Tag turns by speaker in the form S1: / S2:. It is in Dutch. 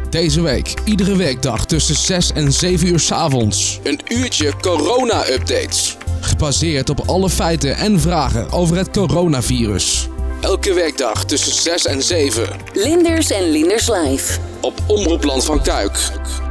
S1: Deze week, iedere weekdag tussen 6 en 7 uur 's avonds. Een uurtje corona-updates. Gebaseerd op alle feiten en vragen over het coronavirus. Elke weekdag tussen 6 en 7.
S2: Linders en Linders Live.
S1: Op Omroep Land van Kuik.